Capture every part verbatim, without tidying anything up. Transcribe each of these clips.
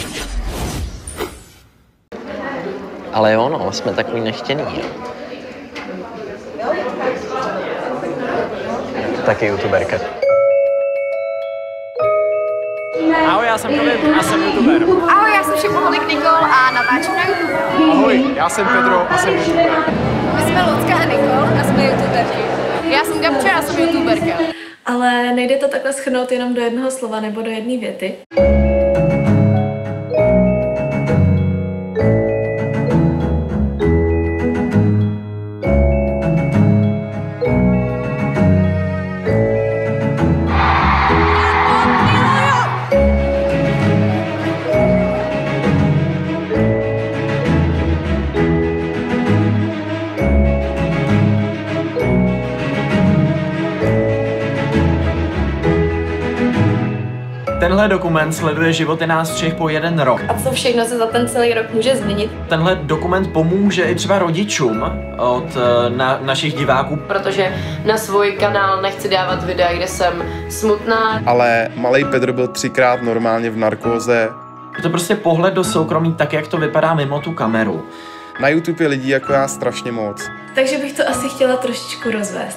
Ale jo, no, jsme takový nechtěný, jo. Taky youtuberka. Ahoj, já jsem Kevin a jsem youtuber. Ahoj, já jsem Šepoholik Nikol a natáčím na YouTube. Ahoj, já jsem Pedro a jsem youtuber. My jsme Lucka a Nikol a jsme youtuberky. Já jsem Gabča a jsem youtuberka. Ale nejde to takhle shrnout jenom do jednoho slova nebo do jedné věty. Tenhle dokument sleduje životy nás všech po jeden rok. A co všechno se za ten celý rok může změnit? Tenhle dokument pomůže i třeba rodičům od na, našich diváků. Protože na svůj kanál nechci dávat videa, kde jsem smutná. Ale malej Pedro byl třikrát normálně v narkóze. Je to prostě pohled do soukromí tak, jak to vypadá mimo tu kameru. Na YouTube je lidí jako já strašně moc. Takže bych to asi chtěla trošičku rozvést.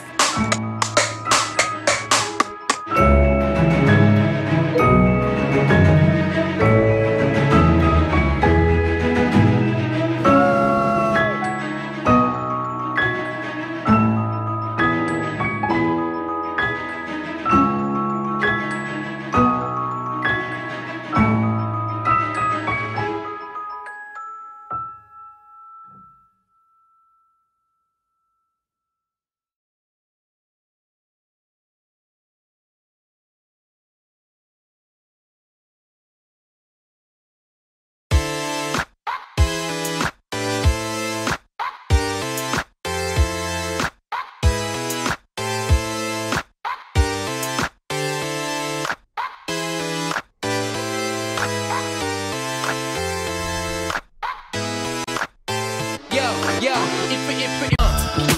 Yo, yo, it, it, it, uh.